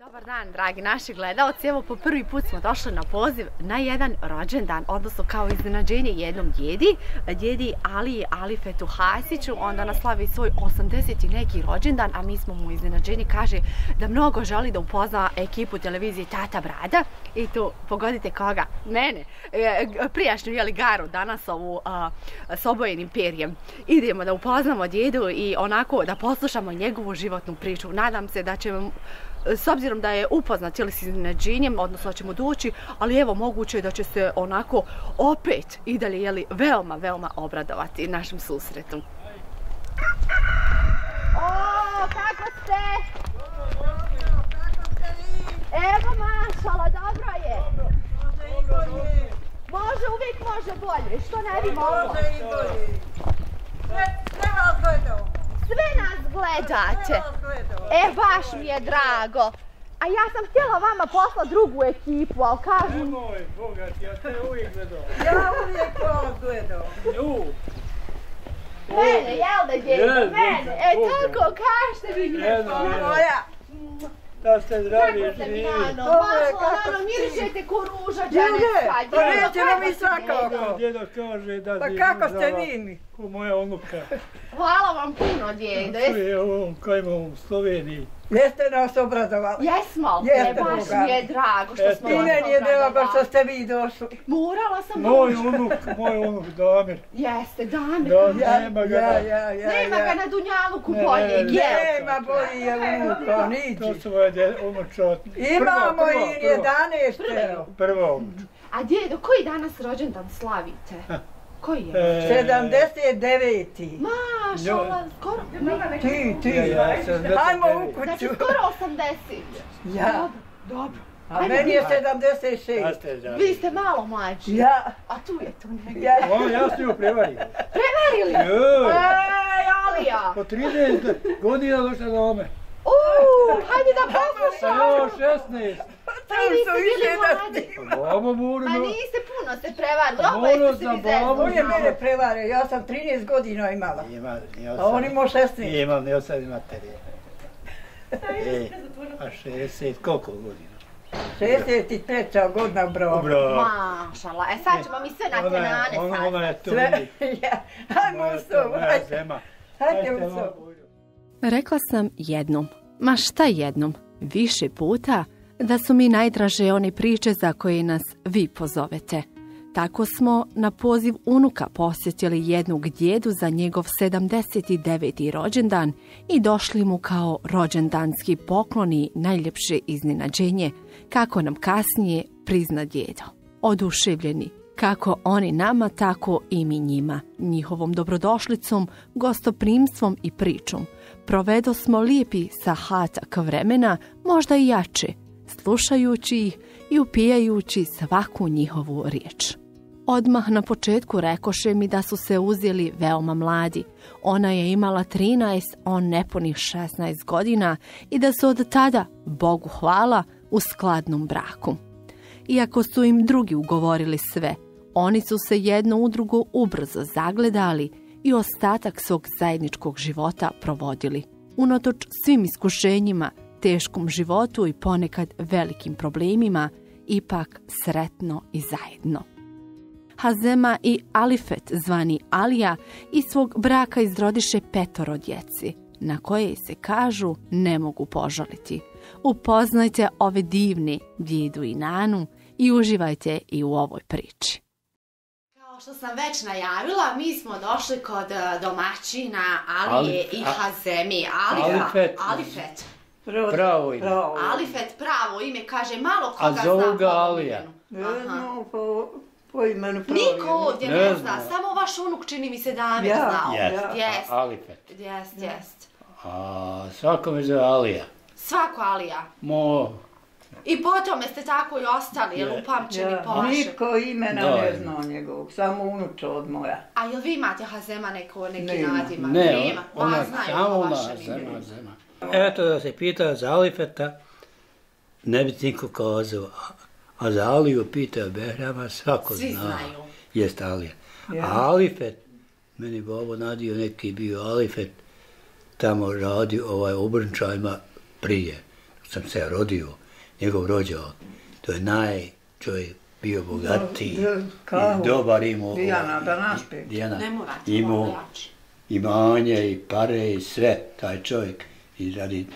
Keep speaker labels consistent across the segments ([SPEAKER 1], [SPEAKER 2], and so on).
[SPEAKER 1] Dobar dan, dragi naši gledalci. Evo, po prvi put smo došli na poziv na jedan rođendan, odnosno kao iznenađenje jednom djedi Aliji Alifetu Hasiću. On danas slavi svoj 80. neki rođendan, a mi smo mu iznenađenje, kaže da mnogo želi da upozna ekipu televizije Tata Brada. I tu, pogodite koga? Mene. Prijašnju garu danas ovu s obojenim perjem. Idemo da upoznamo djedu i onako da poslušamo njegovu životnu priču. Nadam se da će s obzirom da je upoznat s iznenađenjem, odnosno da će mu doći, ali evo moguće je da će se onako opet i dalje veoma obradovati našem susretu. O, kako ste? Evo mašala, dobro je. Može, uvijek može bolje, što ne bi moglo?
[SPEAKER 2] Može i bolje. Sve vas gledao.
[SPEAKER 1] Sve nas gledate. Baš mi je drago. A ja sam htjela vama poslati drugu ekipu, ali kažu...
[SPEAKER 3] Nemoj, Boga ti, ja te uvijek gledao.
[SPEAKER 2] Ja uvijek vas gledao.
[SPEAKER 3] Nju.
[SPEAKER 1] Mene, jel da djedo? Mene. Tako kažete vi mi.
[SPEAKER 2] Moja.
[SPEAKER 3] Da ste zdravi
[SPEAKER 1] Kako ste mi
[SPEAKER 3] živi.
[SPEAKER 1] Nano? Mašla, Nano, mirišete ko ruža dženevska.
[SPEAKER 2] Pa nećemo mi svakako.
[SPEAKER 3] Djedo kaže da
[SPEAKER 2] Pa
[SPEAKER 3] si
[SPEAKER 2] kako ste
[SPEAKER 3] zdrava
[SPEAKER 2] vini?
[SPEAKER 3] ko moja unuka.
[SPEAKER 1] Hvala vam puno, djedo.
[SPEAKER 3] Čuje ovom kojima u Sloveniji.
[SPEAKER 2] Jeste nas obradovali.
[SPEAKER 1] Jesmo,
[SPEAKER 2] Jeste,
[SPEAKER 1] baš
[SPEAKER 2] Boga.
[SPEAKER 1] mi je drago što smo
[SPEAKER 2] I
[SPEAKER 1] vas
[SPEAKER 2] meni je drago
[SPEAKER 1] obradovali.
[SPEAKER 2] što ste vi došli.
[SPEAKER 1] Morala sam
[SPEAKER 3] Moj
[SPEAKER 1] doći.
[SPEAKER 3] unuk Damir.
[SPEAKER 1] Jeste, Damir.
[SPEAKER 3] Da, nema ga.
[SPEAKER 1] Nema ga na Dunjaluku boljeg,
[SPEAKER 3] Ne,
[SPEAKER 1] jel?
[SPEAKER 2] Nema bolji je unuka,
[SPEAKER 3] To
[SPEAKER 2] niđi.
[SPEAKER 3] su moje unučat.
[SPEAKER 2] Imamo i 11, evo.
[SPEAKER 3] Prva unučat.
[SPEAKER 1] A djedo, koji danas rođendan slavite? Koji je?
[SPEAKER 2] 79.
[SPEAKER 1] Mašala, skoro.
[SPEAKER 2] Ti. Hajmo u
[SPEAKER 1] Znači,
[SPEAKER 2] kuću.
[SPEAKER 1] skoro 80.
[SPEAKER 2] Ja.
[SPEAKER 1] Dobro.
[SPEAKER 2] A meni je 76.
[SPEAKER 1] Vi ste malo mlađi.
[SPEAKER 2] Ja.
[SPEAKER 1] A tu je to negdje.
[SPEAKER 2] Ja.
[SPEAKER 3] Ja sam ju prevario.
[SPEAKER 1] Prevarili?
[SPEAKER 3] Joj.
[SPEAKER 1] Ej, Alija!
[SPEAKER 3] Po 30 godina došla do ome.
[SPEAKER 1] Hajde da poslušamo.
[SPEAKER 3] Evo 16.
[SPEAKER 1] Pa i vi ste bili mladi.
[SPEAKER 3] Babo moram.
[SPEAKER 1] Ma niste puno se prevarili. Opet
[SPEAKER 3] Morao
[SPEAKER 1] ste se
[SPEAKER 3] sam,
[SPEAKER 1] vi
[SPEAKER 3] babo.
[SPEAKER 2] On je
[SPEAKER 1] zeznuli.
[SPEAKER 2] mene prevario, ja sam 13 godina imala. A on imao 16.
[SPEAKER 3] Imam, ja sad imam terije. A 60, koliko godina?
[SPEAKER 2] 63. godina bravo.
[SPEAKER 1] Mašala. Sad ćemo mi sve na tenane sad.
[SPEAKER 3] Ona je tu.
[SPEAKER 2] Sve, ja. Hajmo u sobu,
[SPEAKER 3] Moja
[SPEAKER 2] hajde.
[SPEAKER 3] zema.
[SPEAKER 2] Hajde u sobu.
[SPEAKER 4] Rekla sam jednom, ma šta jednom, više puta, da su mi najdraže one priče za koje nas vi pozovete. Tako smo na poziv unuka posjetili jednog djedu za njegov 79. rođendan i došli mu kao rođendanski poklon i najljepše iznenađenje, kako nam kasnije prizna djedo. Oduševljeni, kako oni nama, tako i mi njima, njihovom dobrodošlicom, gostoprimstvom i pričom. Provedo smo lijepi sahatak vremena, možda i jače, slušajući ih i upijajući svaku njihovu riječ. Odmah na početku rekoše mi da su se uzeli veoma mladi. Ona je imala 13, on nepunih 16 godina i da su od tada, Bogu hvala, u skladnom braku. Iako su im drugi ugovorili sve, oni su se jedno u drugo ubrzo zagledali i ostatak svog zajedničkog života provodili. Unatoč svim iskušenjima, teškom životu i ponekad velikim problemima, ipak sretno i zajedno. Hazema i Alifet, zvani Alija, iz svog braka izrodiše 5 djeci, na koje se kažu ne mogu požaliti. Upoznajte ove divne djedu i nanu i uživajte i u ovoj priči.
[SPEAKER 1] Kao što sam već najavila, mi smo došli kod domaćina Alije i Hazemi. Alifet.
[SPEAKER 3] Pravo ime.
[SPEAKER 1] Alifet, pravo ime, kaže malo koga
[SPEAKER 3] A
[SPEAKER 1] zna
[SPEAKER 3] zovu ga
[SPEAKER 1] po
[SPEAKER 3] Alija.
[SPEAKER 1] imenu. Aha.
[SPEAKER 2] Po imenu pravi.
[SPEAKER 1] Niko ovdje ne zna, samo vaš unuk čini mi se Damir
[SPEAKER 2] Ja.
[SPEAKER 1] znao. Jest,
[SPEAKER 3] Alifet.
[SPEAKER 1] jest.
[SPEAKER 3] A svako me zove Alija.
[SPEAKER 1] Svako Alija. I potom ste tako i ostali, jel upamćeni po vašem?
[SPEAKER 2] Niko imena ne zna njegovog, samo unuča od moja.
[SPEAKER 1] A jel vi imate Hazema neki nadimak?
[SPEAKER 3] Ne,
[SPEAKER 1] Nema.
[SPEAKER 3] ona
[SPEAKER 1] Znaju
[SPEAKER 3] samo
[SPEAKER 1] po
[SPEAKER 3] ona
[SPEAKER 1] vašem imenu.
[SPEAKER 3] Hazema. Eto da se pita za Alifeta, ne bi niko kazao. A za Aliju pita Behrama, svako
[SPEAKER 1] Svi
[SPEAKER 3] zna.
[SPEAKER 1] znaju.
[SPEAKER 3] Jest Alija.
[SPEAKER 2] Ja.
[SPEAKER 3] A Alifet, meni babo nadio neki bio Alifet, tamo radio u Brnčajima prije. sam se rodio, njegov rođak, to je čovjek bio bogatiji, dobar imao.
[SPEAKER 2] Dijana, da naspi.
[SPEAKER 3] Dijana, imao imanje i pare i sve, taj čovjek. I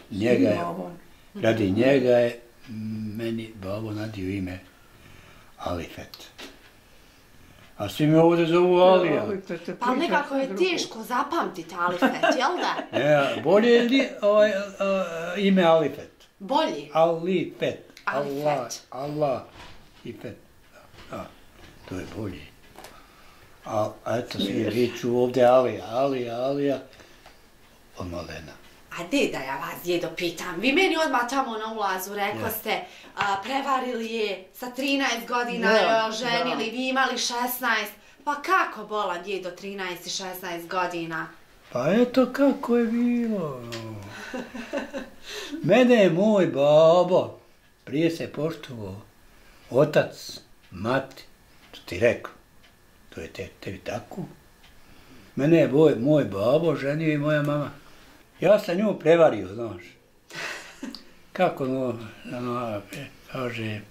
[SPEAKER 3] radi njega je meni babo nadio ime Alifet. A svi me ovdje zovu Alija.
[SPEAKER 1] Pa nekako je teško zapamtiti Alifet, jel da?
[SPEAKER 3] Ne, bolje je ime Alifet.
[SPEAKER 1] Bolji?
[SPEAKER 3] Alifet.
[SPEAKER 1] Allah
[SPEAKER 3] i Fet. To je bolje. A eto svi viču ovdje Alija, od malena.
[SPEAKER 1] A da ja vas, djedo, pitam, vi meni odmah tamo na ulazu rekao ste, prevarili je sa 13 godina, ženili, vi imali 16, pa kako bolan djedo 13 i 16 godina?
[SPEAKER 3] Pa eto kako je bilo. Mene je moj babo, prije se poštovao, otac, mati, to ti rekao, to je tebi tako. Mene je moj babo ženio i moja mama. Ja sam nju prevario, znaš. Kako, kaže,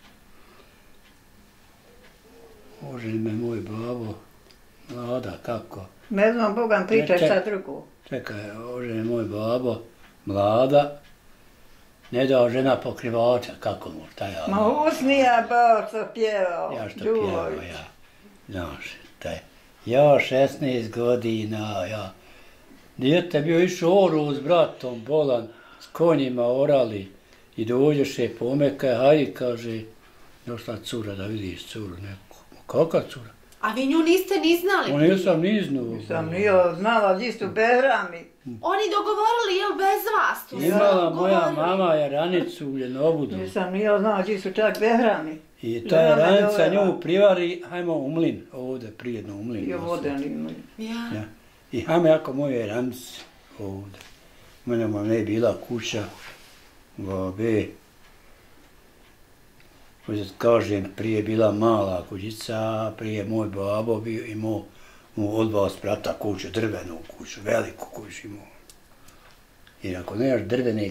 [SPEAKER 3] oženi me moj babo, mlada, kako?
[SPEAKER 2] Ne znam, Bogan, pričaj šta drugo.
[SPEAKER 3] Čekaj, oženi moj babo, mlada, ne dao žena pokrivača, kako mu, šta ja?
[SPEAKER 2] Ma usnija bao što pjevao.
[SPEAKER 3] Ja što pjevao, ja. Znaš, taj. Ja 16 godina, ja. Dijete bio išao oru s bratom, bolan, s konjima orali i dođeše pomeka, hajde, kaže, došla cura da vidiš curu neku. Kakva cura?
[SPEAKER 1] A vi nju niste ni znali?
[SPEAKER 3] On nisam ni znao.
[SPEAKER 2] Nisam nije znala gdje su Behrami.
[SPEAKER 1] Oni dogovorili, jel bez vas tu?
[SPEAKER 3] Imala moja mama jaranicu u Ljenobudu.
[SPEAKER 2] Nisam nije znala gdje su čak Behrami.
[SPEAKER 3] I ta jaranica nju privari, hajmo u mlin, ovdje prijedno u mlin.
[SPEAKER 2] I vodeni mlin.
[SPEAKER 1] Ja.
[SPEAKER 3] I hajmo jako moje jaranice ovdje. U mene mu ne bila kuća, babe. Kažem, prije bila mala kućica, prije moj babo bio imao od 2 sprata kuću, drvenu kuću, veliku kuću imao. Jer ako nemaš drvene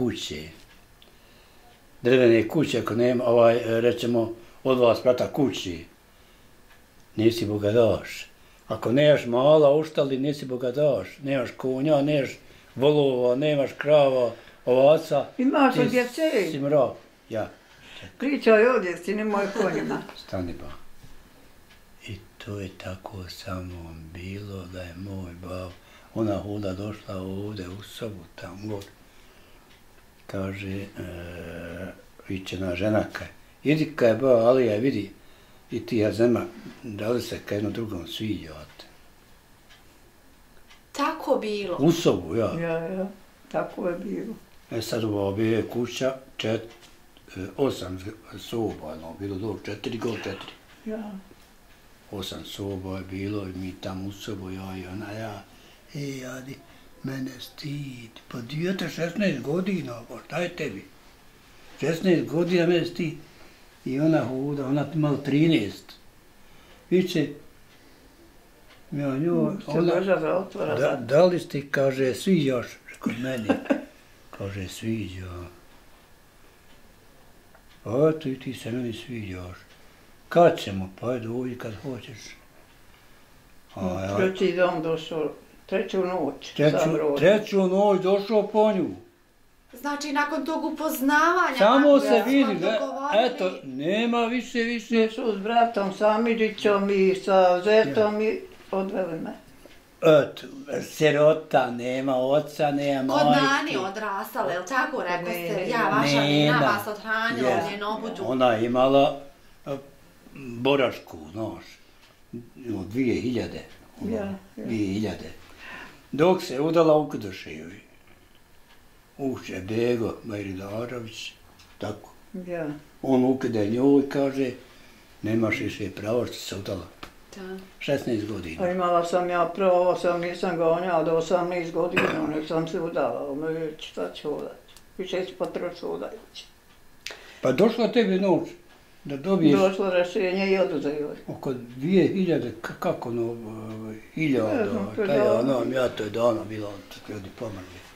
[SPEAKER 3] kuće, ako nema, recimo, od 2 sprata kući, nisi bogataš. Ako nemaš mala uštali, nisi bogataš. Nemaš konja, nemaš volova, nemaš krava, ovaca.
[SPEAKER 2] Imaš od djece.
[SPEAKER 3] Ti si mrak, ja.
[SPEAKER 2] Pričaj o djeci, nemoj konjima.
[SPEAKER 3] Stani ba. I to je tako samo bilo da je moj bab, ona huda došla ovdje u sobu, tam god. Kaže, vičena ženaka, idi kaj ba, Alija, vidi, i ti Azema, da li se kaj jedno drugom sviđate.
[SPEAKER 1] Tako bilo?
[SPEAKER 3] U sobu, ja.
[SPEAKER 2] Ja, tako je bilo.
[SPEAKER 3] Sad u babi je kuća, 8 soba, bilo do 4 go 4.
[SPEAKER 2] Ja.
[SPEAKER 3] 8 soba je bilo i mi tamo u sobu, ja i ona, ja. Jadi, mene stid, pa dijete 16 godina, pa šta je tebi? 16 godina mene stid. I ona huda, ona imala 13. Viče, ja nju, da li ste, kaže, sviđaš kod mene? Kaže, sviđa. A ti se meni sviđaš. Kad ćemo? Pa dođi kad hoćeš.
[SPEAKER 2] Treći dan došao, treću noć.
[SPEAKER 3] Treću noć došao po nju.
[SPEAKER 1] Znači, nakon tog upoznavanja...
[SPEAKER 3] Samo se vidi, eto, nema više.
[SPEAKER 2] Su s bratom Samiđićom i sa zetom i odveli me.
[SPEAKER 3] Eto, sirota, nema oca, nema majke.
[SPEAKER 1] Kod Nani odrastala, jel tako rekao ste? Ja, vaša nina vas odhranila u Ljenobudu.
[SPEAKER 3] Ona imala borašku, znaš, 2000. 2000. Dok se udala u Kudoševi. Uče Bego Bajridarović, tako.
[SPEAKER 2] Ja.
[SPEAKER 3] On ukide njoj i kaže, nemaš više pravo što se udala. 16 godina.
[SPEAKER 2] A imala sam ja pravo, nisam gonjala do 18 godina, nek sam se udala, šta ću udati? Više ću potrošiti udajući.
[SPEAKER 3] Pa došla tebi noć da dobiješ...
[SPEAKER 2] Došlo rešenje i oduzeli.
[SPEAKER 3] Oko 2000, kako ono, 1000, ja to je davno bilo, ljudi pomrli.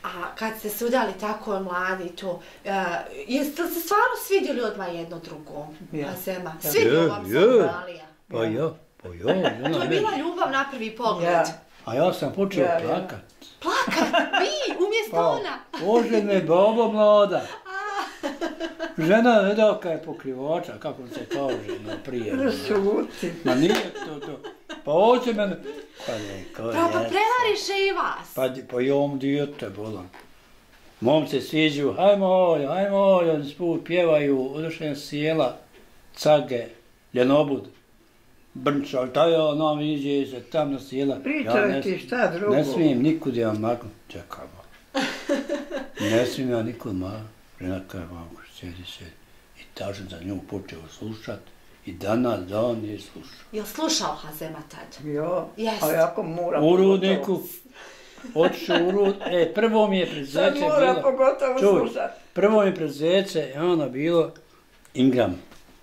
[SPEAKER 1] A kad ste se udali tako mladi to, jeste li se stvarno svidjeli odmah jedno drugom? Hazema? Svidjelo vam se od Alija?
[SPEAKER 3] Pa ja.
[SPEAKER 1] To je bila ljubav na prvi pogled.
[SPEAKER 3] A ja sam počeo plakat.
[SPEAKER 1] Plakat? Vi? Umjesto ona?
[SPEAKER 3] Bože me, babo mlada. Žena vedaka je pokrivača, kako se kaže, no prije. Ma nije to. Pa hoće mene...
[SPEAKER 1] Pa prevariše i vas.
[SPEAKER 3] Pa i ovom dijete, bolam. Momce sviđu, hajmo, oni sput pjevaju, odošen sjela, cage, ljenobud, brnča, taj nam iđe se tam na sjela.
[SPEAKER 2] Pričaj ti šta drugo.
[SPEAKER 3] Ne smijem nikud ja maknu, čekamo. Ne smijem ja nikud maknu. Žena kaže, mamo, sjedi. I tažem za nju počeo slušat. I danas dan je slušao.
[SPEAKER 1] Jel slušao Hazema tad?
[SPEAKER 2] Jo, a jako mora
[SPEAKER 3] u Rudniku. Otišao u Rudniku. Prvo mi je pred zece bilo...
[SPEAKER 2] Sad mora pogotovo slušat.
[SPEAKER 3] Prvo mi je pred zece, bilo Ingram.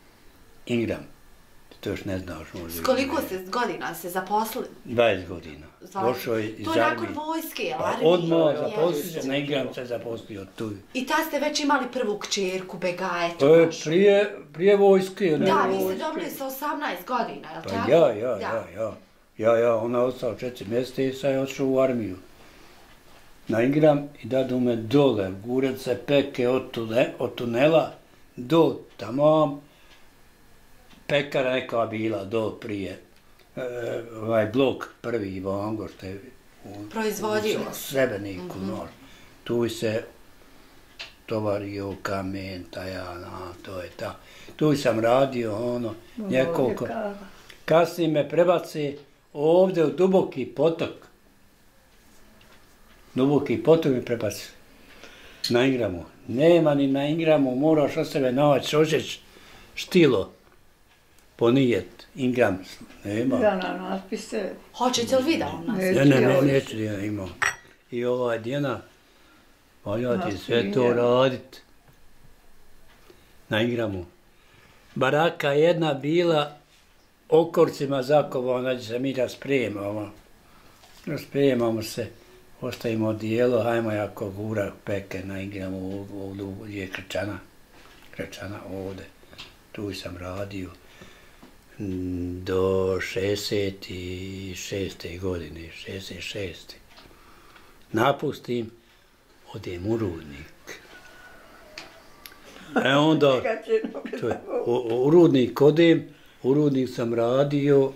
[SPEAKER 3] To još ne znaš možda.
[SPEAKER 1] S koliko godina se zaposlili?
[SPEAKER 3] 20 godina. Došao je iz armije.
[SPEAKER 1] To je nakon vojske, armije?
[SPEAKER 3] Odmah zaposlio se, na Ingram se zaposlio tu.
[SPEAKER 1] I tad ste već imali prvu kćerku, Begajetu?
[SPEAKER 3] To je prije vojske.
[SPEAKER 1] Da, vi ste dobili sa 18 godina, je li tako?
[SPEAKER 3] Ja, ona je ostala 4 mjeseca i sad je otišao u armiju. Na Ingram i dadu me dole, guret se peke od tunela do tamo. Pekara neka bila do prije, blok prvi Ivango što je
[SPEAKER 1] proizvodio
[SPEAKER 3] u Srebreniku, tu se tovario kamen, to je ta. Tu sam radio nekoliko. Kasnije me prebaci ovdje u Duboki potok. Duboki potok mi prebaci na Ingramu. Nema ni na Ingramu, moraš od sebe naći ožeć štilo. Ponijet, Ingram, nema.
[SPEAKER 2] Da, na natpise.
[SPEAKER 1] Hoćete li vi da vam nas?
[SPEAKER 3] Neću da imam. I ova Dijana, valja ti sve to radit. Na Ingramu. Baraka jedna bila okorcima zakovana, da se mi raspremamo. Raspremamo se, ostavimo dijelo, hajmo jako gura peke na Ingramu, ovdje je Krečana ovdje. Tu sam radio. Do 66. godine, 66. Napustim, odem u Rudnik. Onda, u Rudnik odem, u Rudnik sam radio,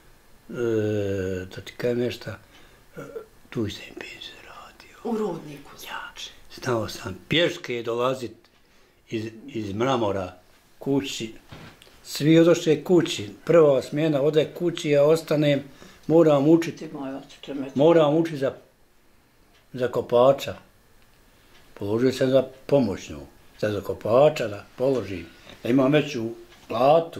[SPEAKER 3] da ti kajem nešto, tu sam penziju radio.
[SPEAKER 1] U Rudniku, znači.
[SPEAKER 3] Znao sam pješke dolazit iz Mramora kući. Svi odošli kući, prva smjena ode kući, ja ostanem, moram učiti za kopača. Položio sam za pomoćnu, za kopača da položim, da imam veću platu,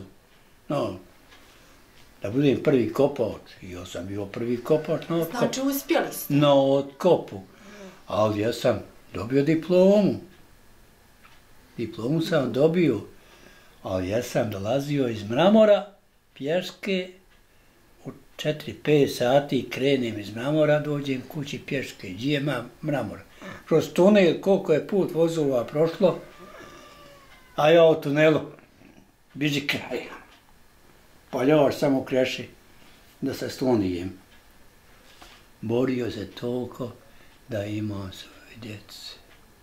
[SPEAKER 3] da budem prvi kopač. I ja sam bio prvi kopač na otkopu.
[SPEAKER 1] Znači uspjeli ste?
[SPEAKER 3] Na otkopu, ali ja sam dobio diplomu. Diplomu sam dobio. Ali ja sam dolazio iz Mramora, pješke, u 4-5 sati krenem iz Mramora, dođem kući pješke, gdje imam Mramora. Kroz tunel, koliko je put vozova prošlo, a ja u tunelu, biđi kraja. Pa još samo kreši da se sklonijem. Borio se toliko da imam svoje djece.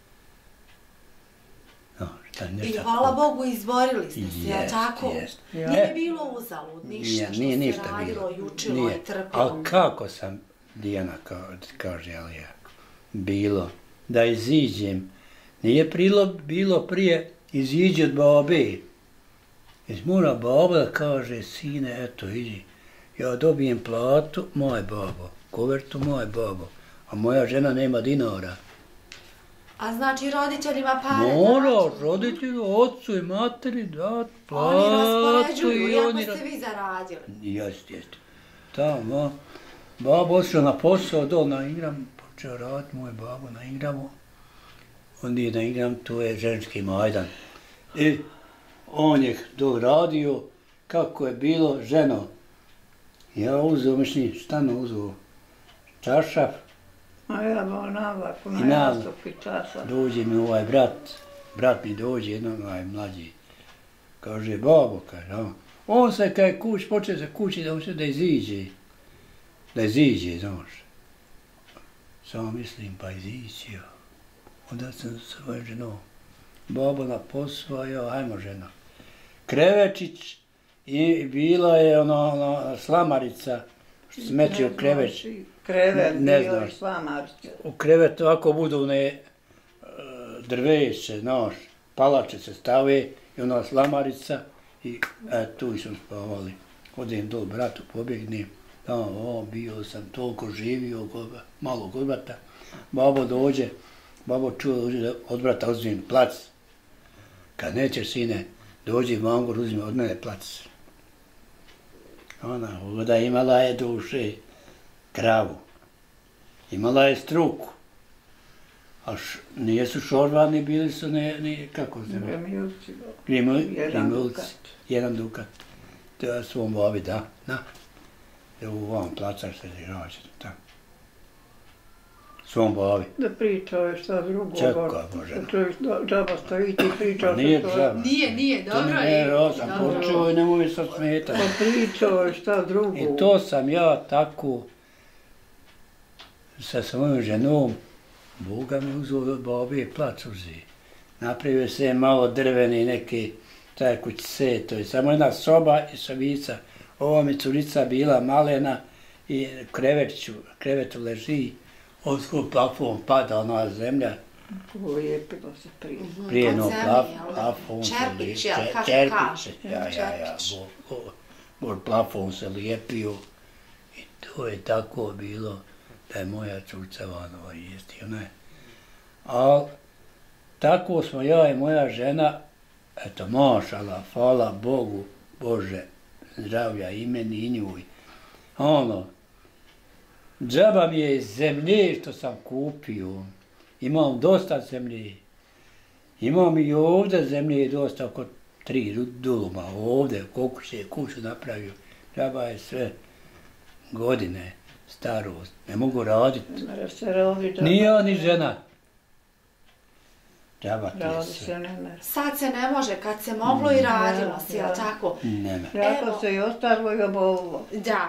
[SPEAKER 1] I hvala Bogu izborili ste se, jel tako? Nije bilo uzalud, ništa što se radilo i učilo i trpilo.
[SPEAKER 3] Ali kako sam, Dijana kaže, ali ja, bilo, da iziđem, nije bilo prije iziđi od babe. Mora baba da kaže, sine, eto, iđi, ja dobijem platu, moje babo, kovertu moje babo, a moja žena nema dinara.
[SPEAKER 1] A znači roditeljima pare
[SPEAKER 3] moraš roditelju, ocu i materi dat platu.
[SPEAKER 1] Oni raspoređuju, iako ste vi zaradili.
[SPEAKER 3] Jeste. Tamo, babo otišao na posao, dol na Ingram, počeo raditi moj babo na Ingramu. On je na Ingram, tu je ženski majdan. I on je dol radio, kako je bilo ženo. Ja uzeo, šta uzeo? Čašav.
[SPEAKER 2] A ja bo navlaku,
[SPEAKER 3] I
[SPEAKER 2] na jastup i časa.
[SPEAKER 3] dođe mi ovaj brat mi dođe, jednom mlađi. Kaže, babo, kaže, on se kaj počeo se kući da on se da iziđe, znaš. Samo mislim, pa iziđe. Onda sam sa svojom ženom, babo na posao, ajmo žena. Krevečić i bila je ona slamarica, što se meći u kreveć.
[SPEAKER 2] Krevet
[SPEAKER 3] Ne
[SPEAKER 2] bio
[SPEAKER 3] znaš.
[SPEAKER 2] i slamarica.
[SPEAKER 3] U krevetu ovako budu one drveće, znaš, palače se stave i ona slamarica i tu smo spavali. Odem dol bratu, pobjegnem, tamo, bio sam toliko živio, malo kod brata. Babo dođe, babo čuje od brata uzmem plac. Kad nećeš, sine, dođi Mangor, uzme od mene plac. Ona voda imala je duše, kravu, imala je struku, a nijesu šorvani, bili su ni kako se zove. Grimilci, jedan dukat. To je svom babi, da. Evo vam placaš se žiraće tamo. Svom babi.
[SPEAKER 2] Da pričao šta drugo.
[SPEAKER 3] Čekaj, Bože.
[SPEAKER 2] Džaba stoji ti pričao.
[SPEAKER 3] Nije džaba.
[SPEAKER 1] Nije, dobro
[SPEAKER 3] Ne,
[SPEAKER 1] je.
[SPEAKER 3] ja sam počeo i nemoj sad smetati.
[SPEAKER 2] Pa pričao šta drugo.
[SPEAKER 3] I to sam ja tako sa svojom ženom, Boga mi uzeo od babi plac uzi. Napravio se malo drveni neki taj kućice, to je samo jedna soba i sobica. Ova mi curica bila malena i krevetu leži, odskoro plafon pada ona zemlja.
[SPEAKER 2] Lijepilo se prije.
[SPEAKER 3] Prijeno plafon se
[SPEAKER 1] Čerpić, jel, kako
[SPEAKER 3] Čerpić,
[SPEAKER 1] kaže?
[SPEAKER 3] gor plafon se lijepio i to je tako bilo da je moja curica vanova jesti, ona je. Ali tako smo ja i moja žena, eto, mašala, hvala Bogu, Bože, zdravlja i meni i njuj. Ono, džaba mi je zemlje što sam kupio. Imam dosta zemlje. Imam i ovdje zemlje dosta, oko 3 duluma. Ovdje, koliko se kuću napravio. Džaba je sve godine, starost. Ne mogu raditi. Nije ja ni žena. Džaba ti je sve.
[SPEAKER 1] Sad se ne može, kad se moglo i radilo si, jel tako?
[SPEAKER 3] Nema.
[SPEAKER 2] Jako se i ostalo i obolilo.
[SPEAKER 1] Da.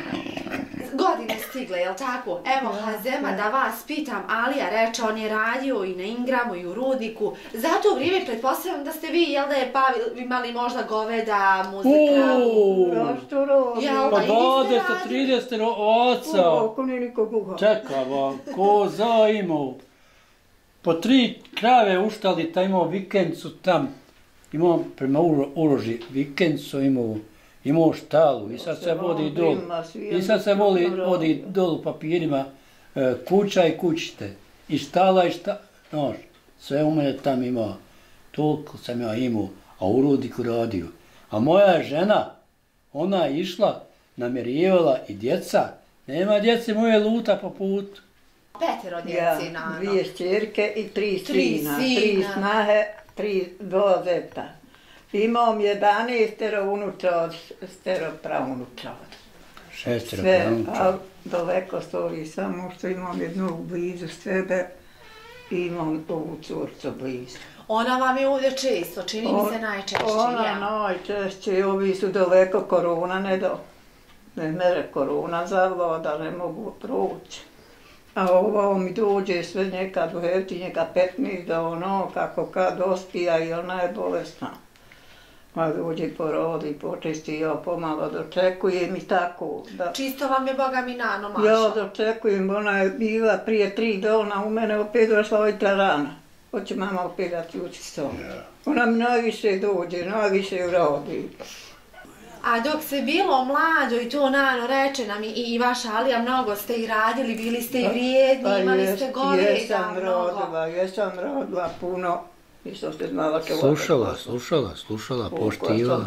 [SPEAKER 1] Godine stigle, jel tako? Evo, Hazema, da vas pitam, Alija reče, on je radio i na Ingramu i u Rudniku. Za to vrijeme pretpostavljam da ste vi, jel da je imali možda goveda, muzika?
[SPEAKER 2] Što rodi?
[SPEAKER 3] Pa 20-30 oca.
[SPEAKER 2] Oko nije nikog uha.
[SPEAKER 3] Čekaj, koza imao. Po 3 krave uštali, ta imao vikencu tam. Imao prema uloži vikencu, imao štalu i sad se vodi dolu. I sad se vodi dolu papirima kuća i kućite. I štala i znaš, sve u mene tam imao. Toliko sam ja imao, a u Rudniku radio. A moja žena, ona je išla, namjerijevala i djeca. Nema djece moje luta po putu.
[SPEAKER 1] 5 djeci,
[SPEAKER 2] Ja, 2 šćerke i 3 sina. 3 snahe, 2 zeta. Imam 11 unučad, 7 pravunučad.
[SPEAKER 3] 6
[SPEAKER 2] Sve,
[SPEAKER 3] pravunučad.
[SPEAKER 2] ali daleko stoji, samo što imam jednu blizu sebe i imam ovu curcu blizu.
[SPEAKER 1] Ona vam je ovdje često, čini mi se najčešće,
[SPEAKER 2] Ona najčešće, ovi su daleko, korona ne do. Ne mere korona zavlada, ne mogu proći. A ovo mi dođe sve nekad u hevti, njega 15 da ono, kako kad dospija i ona je bolesna. Ma dođe porodi, počisti, ja pomalo dočekujem i tako. Da.
[SPEAKER 1] Čisto vam je Boga mi nano maša.
[SPEAKER 2] Ja dočekujem, ona je bila prije 3 dana, u mene opet došla ojtra rana. Hoće mama opet da ključi s tom. Ona mi najviše dođe, najviše uradi.
[SPEAKER 1] A dok se bilo mlado i to nano reče nam i vaša Alija, mnogo ste i radili, bili ste i vrijedni, imali ste goveda mnogo.
[SPEAKER 2] Jesam rodila puno. Nisam se znala
[SPEAKER 3] Slušala, poštivala.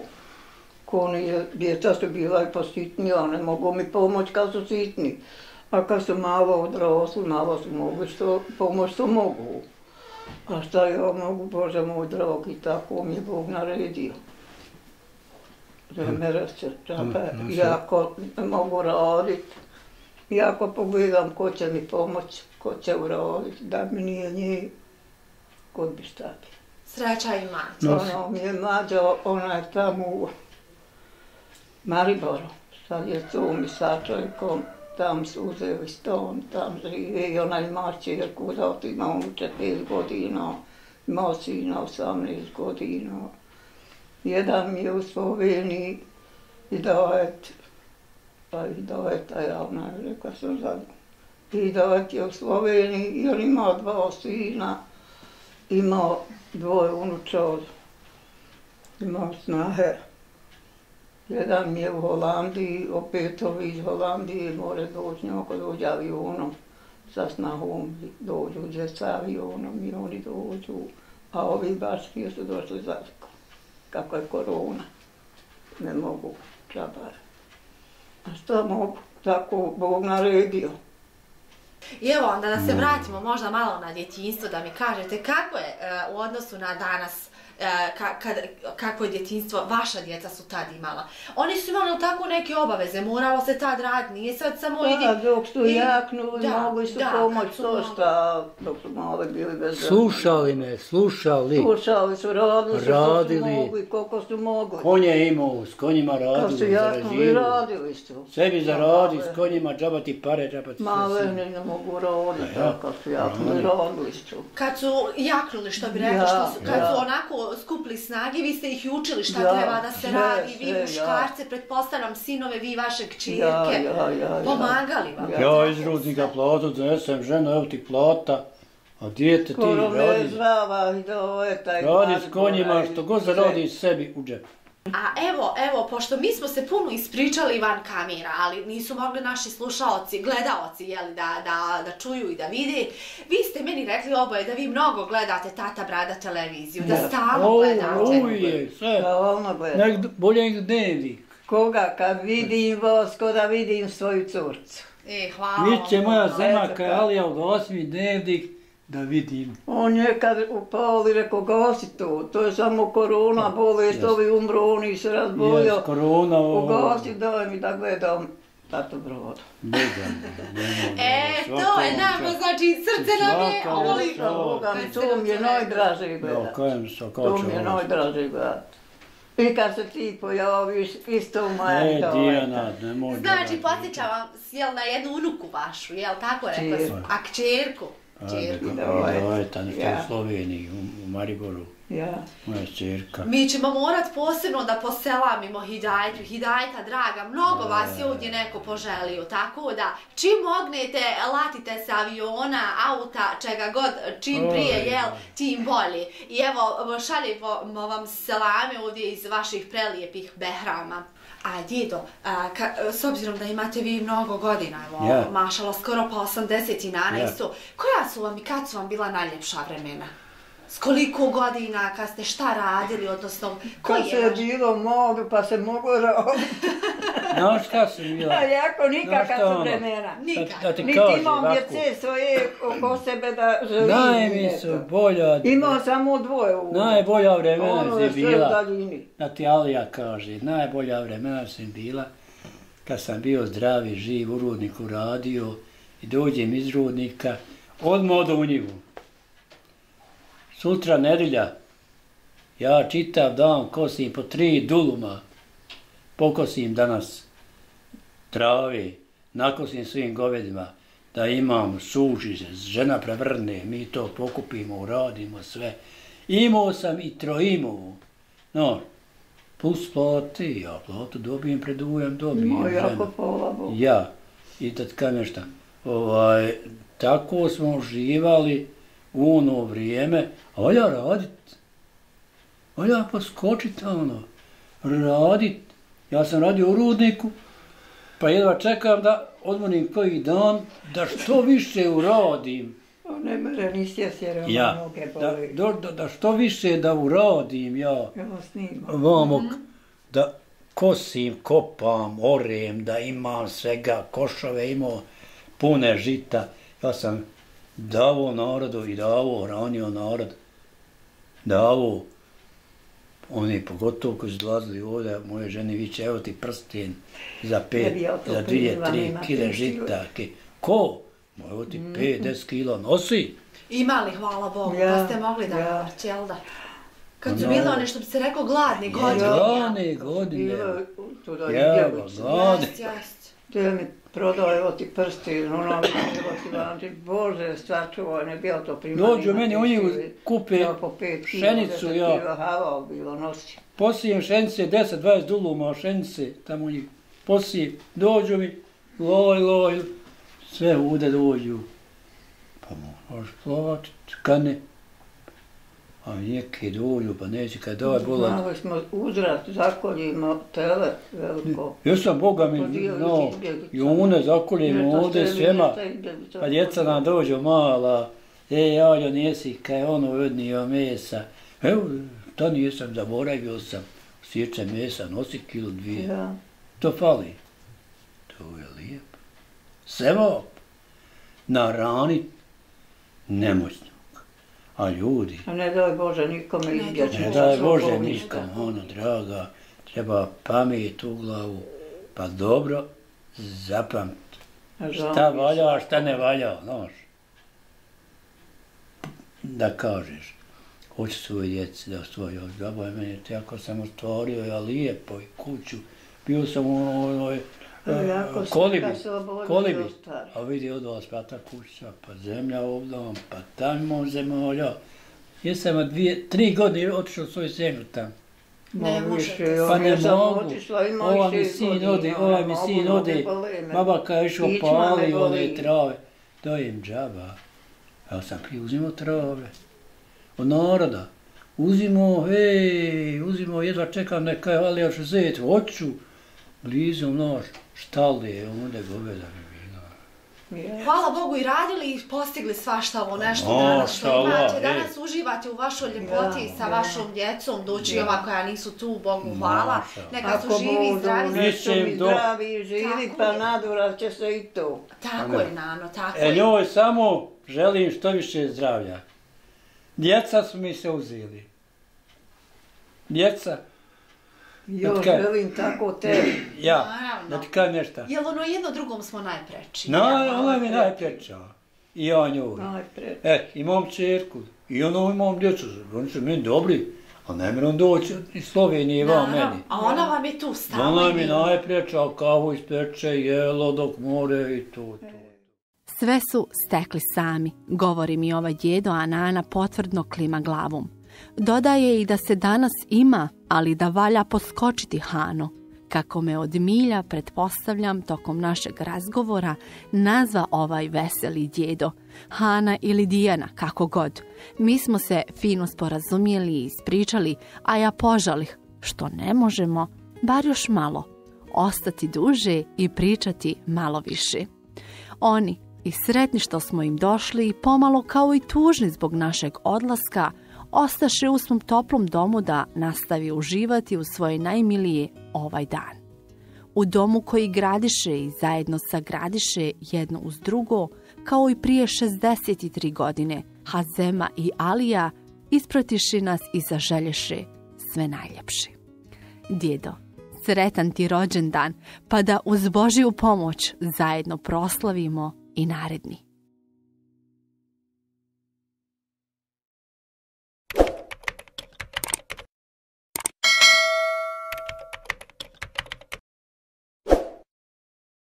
[SPEAKER 2] Ko djeca su bila i positnija, ne mogu mi pomoći kad su sitni. A kad su malo odrasli, malo su mogli pomoć što mogu. A šta ja mogu, Bože moj dragi, tako mi je Bog naredio. Ja ako mogu raditi, I ako pogledam ko će mi pomoći, ko će uroditi, da mi nije nje, kod bi šta bi.
[SPEAKER 1] Sreća i mađa.
[SPEAKER 2] Ono mi je mađa, ona je tamo u Mariboru, sad je cum i sa čovjekom, tam su uzeli ston, tam žive i ona ima čerku, zato ima unuče 5 godina, ima sina 18 godina. Jedan mi je u Sloveniji Hidajet, pa Hidajeta ja ona je rekla sam za Hidajet je u Sloveniji i on ima 2 sina, ima 2 unuča, ima snahe. Jedan mi je u Holandiji, opet ovi iz Holandije more doći, ako dođe avionom, sa snahom dođu, gdje sa avionom i oni dođu, a ovi baš su došli za kako je korona, ne mogu čabare. A šta mogu, tako Bog naredio.
[SPEAKER 1] I evo onda da se vratimo možda malo na djetinjstvo, da mi kažete kako je u odnosu na danas, kako je djetinjstvo, vaša djeca su tad imala. Oni su imali tako neke obaveze, moralo se tad raditi, nije sad samo
[SPEAKER 2] Da, dok su jaknuli, mogli su pomoći to šta, dok su mali bili bez da.
[SPEAKER 3] Slušali me, slušali.
[SPEAKER 2] Slušali su, radili su što su mogli, koliko su mogli.
[SPEAKER 3] Konje imao, s konjima radili,
[SPEAKER 2] kad su jaknuli, radili su.
[SPEAKER 3] Sebi zaradi, s konjima džabati pare, džabati sve.
[SPEAKER 2] Male ne mogu roditi, kad su jaknuli, radili su.
[SPEAKER 1] Kad su jaknuli, što bi rekli, kad su onako skupili snage, vi ste ih učili šta treba da se radi, vi muškarce, pretpostavljam sinove, vi vaše kćerke, pomagali vam.
[SPEAKER 3] Ja iz rudnika platu donesem, ženo, evo ti plata, a dijete ti
[SPEAKER 2] Skoro me
[SPEAKER 3] radi.
[SPEAKER 2] zvala i doveta i
[SPEAKER 3] Radi s konjima, što god zaradi sebi u džep.
[SPEAKER 1] A evo, pošto mi smo se puno ispričali van kamera, ali nisu mogli naši slušaoci, gledaoci, jeli, da čuju i da vide, vi ste meni rekli oboje da vi mnogo gledate Tata Brada televiziju, da stalno gledate.
[SPEAKER 3] Uvijek, sve.
[SPEAKER 2] Stalno gledam.
[SPEAKER 3] Bolje nek dnevnik.
[SPEAKER 2] Koga kad vidim vas, ko da vidim svoju curcu.
[SPEAKER 1] Hvala vam.
[SPEAKER 3] Viće moja zemaka Alija ugasi mi dnevnik da vidim.
[SPEAKER 2] On je kad upali, rekao gasi to je samo korona, bolest, ovi umru, oni se razbolio.
[SPEAKER 3] Jes, korona ovo.
[SPEAKER 2] Ugasi, daj mi da gledam Tatu Bradu.
[SPEAKER 1] To je nama, znači srce nam je ovoliko.
[SPEAKER 2] To mi je najdraže gledat. To mi je najdraže gledat. I kad se ti pojaviš, isto u moja
[SPEAKER 3] to. Dijana, ne može.
[SPEAKER 1] Znači, podsjećam vam, jel, na jednu unuku vašu, jel tako rekao sam? A kćerku?
[SPEAKER 3] Doveta, u Sloveniji, u Mariboru. Moja ćerka.
[SPEAKER 1] Mi ćemo morat posebno da poselamimo Hidajetu. Hidajeta, draga, mnogo vas je ovdje neko poželio, tako da čim mognete, latite se aviona, auta, čega god, čim prije, jel, tim bolje. I evo, šaljemo vam selame ovdje iz vaših prelijepih Behrama. A djedo, s obzirom da imate vi mnogo godina, evo, mašala skoro pa 80 i nanaestu, koja su vam i kad su vam bila najljepša vremena? S koliko godina, kad ste šta radili, odnosno, koji je?
[SPEAKER 2] Kad se je bilo modu, pa se moglo raditi.
[SPEAKER 3] Znaš kad sam bila?
[SPEAKER 2] Jako nikakva su vremena.
[SPEAKER 3] Da ti
[SPEAKER 2] niti
[SPEAKER 3] kažem,
[SPEAKER 2] imam djece svoje oko sebe da želim.
[SPEAKER 3] Naj mi su bolja.
[SPEAKER 2] Imao samo 2 u.
[SPEAKER 3] Najbolja vremena si bila. Da ti Alija kaže, najbolja vremena sam bila kad sam bio zdravi, živ, u rudniku radio i dođem iz rudnika, odmah odo u njivu. Sutra nedjelja, ja čitav dan kosim po 3 duluma, pokosim danas trave, nakosim svim govedima, da imam suži se, žena prevrne, mi to pokupimo, uradimo sve. Imao sam i trojimovu, no, plus plati, ja platu dobijem, predujem, dobijem ženu.
[SPEAKER 2] Jako pola Boga.
[SPEAKER 3] Ja, i da ti kažem šta, tako smo živali u ono vrijeme, a valja radit, valja poskočit radit. Ja sam radio u rudniku, pa jedva čekam da odmorim koji dan, da što više uradim.
[SPEAKER 2] Ne mere, nisi sjera noge boli.
[SPEAKER 3] Da što više da uradim ja, vamo, da kosim, kopam, orem, da imam svega, košove imao pune žita. Ja sam davo narodu i davo, ranio narod, davo Oni pogotovo koji su dolazili ovdje, moje žene viće, evo ti prsten za 2-3 kile žita. Ko? Evo ti 5-10 kila nosi.
[SPEAKER 1] Ima li, hvala Bogu, pa ste mogli da navrći, jel da? Kad su bili oni što bi se rekao gladni godine.
[SPEAKER 3] Gladni godine. Evo, gladni.
[SPEAKER 2] Gdje mi prodao, evo ti prsten, ono, evo ti vanči, Bože, stvarčuvaj, ne bilo to primanje.
[SPEAKER 3] Dođu meni, oni kupe pšenicu, ja.
[SPEAKER 2] Havao bilo nosi.
[SPEAKER 3] Posijem pšenice, 10-20 duluma pšenice, tamo njih posijem, dođu mi, loj, sve ude dođu. Pa možeš plovati, kane. A neke dođu, pa neće kad daj bolan.
[SPEAKER 2] Malo smo uzrat, zakoljimo tele veliko.
[SPEAKER 3] Jesam, Boga mi, no, i one zakoljimo ovdje svema, pa djeca nam dođu mala, Aljo, nisi, kaj ono odnio mesa. Evo, to nisam, zaboravio sam, sjeća mesa, nosi kilo 2.
[SPEAKER 2] Ja.
[SPEAKER 3] To fali. To je lijepo. Sevo, na rani nemoćnog. A ljudi...
[SPEAKER 2] A ne daj Bože nikome izbjeći.
[SPEAKER 3] Ne daj Bože nikome, ono, draga, treba pamet u glavu, pa dobro zapamti. Šta valja, a šta ne valja, znaš. Da kažeš, hoću svoje djeci da ostvoju, zaboj meni, tako sam ostvario, ja lijepo i kuću, bio sam u onoj kolibi, a vidi od vas pa ta kuća, pa zemlja ovdje, pa tamo zemlja. Jesam 3 godine otišao svoju zemlju tamo.
[SPEAKER 1] Ne možete.
[SPEAKER 3] Pa ne mogu, ova mi sin ode, baba kada je išao pali one trave, dajem džaba. Ja sam prije uzimao trave, od naroda, uzimao, jedva čekam neka je, ali ja ću zeti, hoću, blizu nož, štale, onda goveda mi bila.
[SPEAKER 1] Hvala Bogu i radili i postigli svašta ovo nešto danas što imate. Danas uživate u vašoj ljepoti sa vašom djecom, doći ova koja nisu tu, Bogu hvala. Neka su živi i zdravi.
[SPEAKER 2] Ako zdravi, živi, pa nadurat će se i to.
[SPEAKER 1] Tako je, Nano, tako je.
[SPEAKER 3] Njoj samo želim što više zdravlja. Djeca su mi se uzeli. Djeca.
[SPEAKER 2] Još želim tako tebi.
[SPEAKER 3] Ja, da ti kažem nešto.
[SPEAKER 1] Jel ono jedno drugom smo najpreči?
[SPEAKER 3] Ona mi najpreča. I ja njoj. Imam čerku. I ono imam djecu. Oni su meni dobri. A ne miram doći iz Slovenije van meni.
[SPEAKER 1] A ona vam je tu stala.
[SPEAKER 3] Ona mi najpreča, kavu ispeče, jelo dok more i to.
[SPEAKER 4] Sve su stekli sami, govori mi ovaj djedo, a Nana potvrdno klima glavom. Dodaje i da se danas ima, ali da valja poskočiti Hano. Kako me od milja, pretpostavljam, tokom našeg razgovora, nazva ovaj veseli djedo. Hana ili Dijana, kako god. Mi smo se fino sporazumjeli i ispričali, a ja požalih, što ne možemo, bar još malo, ostati duže i pričati malo više. Oni, i sretni što smo im došli, pomalo kao i tužni zbog našeg odlaska, ostaše u svom toplom domu da nastavi uživati u svoje najmilije ovaj dan. U domu koji gradiše i zajedno sagradiše jedno uz drugo, kao i prije 63 godine, Hazema i Alija ispratiše nas i zaželješe sve najljepše. Djedo, sretan ti rođendan, pa da uz Božju pomoć zajedno proslavimo i naredni.